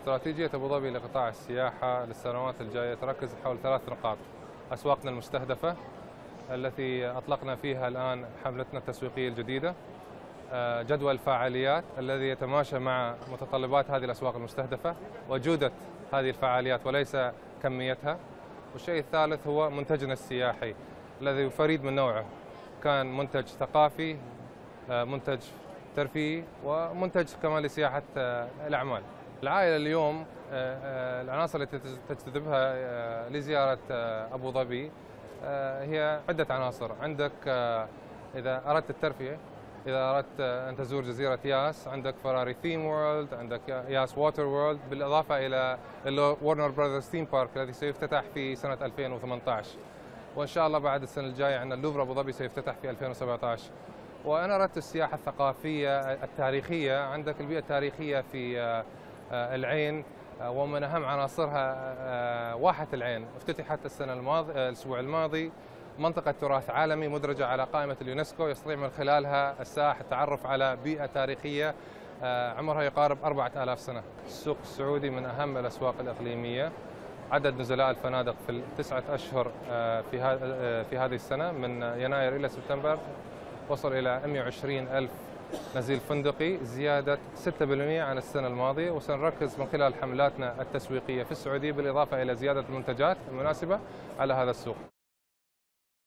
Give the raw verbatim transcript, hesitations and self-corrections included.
استراتيجية أبو ظبي لقطاع السياحة للسنوات الجاية تركز حول ثلاث نقاط: أسواقنا المستهدفة التي أطلقنا فيها الآن حملتنا التسويقية الجديدة، جدول الفعاليات الذي يتماشى مع متطلبات هذه الأسواق المستهدفة وجودة هذه الفعاليات وليس كميتها. والشيء الثالث هو منتجنا السياحي الذي فريد من نوعه، كان منتج ثقافي، منتج ترفيهي، ومنتج كمان لسياحة الأعمال. العائلة اليوم العناصر التي تجتذبها لزيارة أبو ظبي هي عدة عناصر. عندك إذا أردت الترفيه، إذا أردت أن تزور جزيرة ياس، عندك فراري ثيم وورلد، عندك ياس ووتر وورلد، بالإضافة إلى وارنر براذرز ثيم بارك الذي سيفتتح في سنة ألفين وثمانية عشر، وإن شاء الله بعد السنة الجاية عندنا اللوفر أبو ظبي سيفتتح في ألفين وسبعة عشر. وأنا أردت السياحة الثقافية التاريخية، عندك البيئة التاريخية في العين ومن أهم عناصرها واحة العين، افتتحت السنة الماضي الأسبوع الماضي، منطقة تراث عالمي مدرجة على قائمة اليونسكو، يستطيع من خلالها السائح التعرف على بيئة تاريخية عمرها يقارب أربعة آلاف سنة. السوق السعودي من أهم الأسواق الإقليمية، عدد نزلاء الفنادق في التسعة أشهر في في هذه السنة من يناير إلى سبتمبر وصل إلى مئة وعشرين ألف نزيل فندقي، زيادة ستة بالمئة عن السنة الماضية. وسنركز من خلال حملاتنا التسويقية في السعودية بالإضافة إلى زيادة المنتجات المناسبة على هذا السوق.